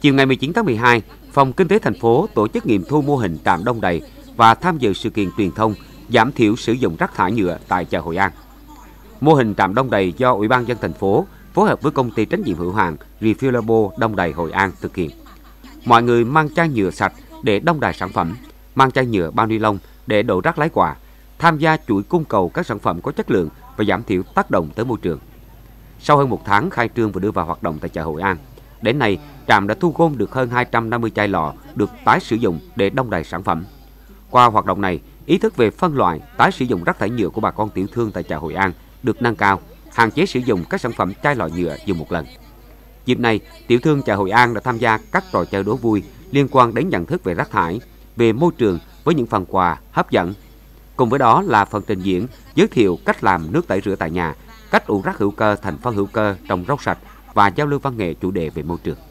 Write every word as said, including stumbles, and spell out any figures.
Chiều ngày mười chín tháng mười hai, Phòng Kinh tế thành phố tổ chức nghiệm thu mô hình trạm đông đầy và tham dự sự kiện truyền thông giảm thiểu sử dụng rác thải nhựa tại chợ Hội An. Mô hình trạm đông đầy do Ủy ban nhân dân thành phố phối hợp với công ty trách nhiệm hữu hạn Refillable Đông đầy Hội An thực hiện. Mọi người mang chai nhựa sạch để đong đầy sản phẩm, mang chai nhựa bao ni lông để đổ rác lái quà, tham gia chuỗi cung cầu các sản phẩm có chất lượng và giảm thiểu tác động tới môi trường. Sau hơn một tháng khai trương và đưa vào hoạt động tại chợ Hội An, đến nay trạm đã thu gom được hơn hai trăm năm mươi chai lọ được tái sử dụng để đong đầy sản phẩm. Qua hoạt động này, ý thức về phân loại, tái sử dụng rác thải nhựa của bà con tiểu thương tại chợ Hội An được nâng cao, hạn chế sử dụng các sản phẩm chai lọ nhựa dùng một lần. Dịp này, tiểu thương chợ Hội An đã tham gia các trò chơi đố vui liên quan đến nhận thức về rác thải, về môi trường với những phần quà hấp dẫn. Cùng với đó là phần trình diễn giới thiệu cách làm nước tẩy rửa tại nhà, cách ủ rác hữu cơ thành phân hữu cơ trồng rau sạch và giao lưu văn nghệ chủ đề về môi trường.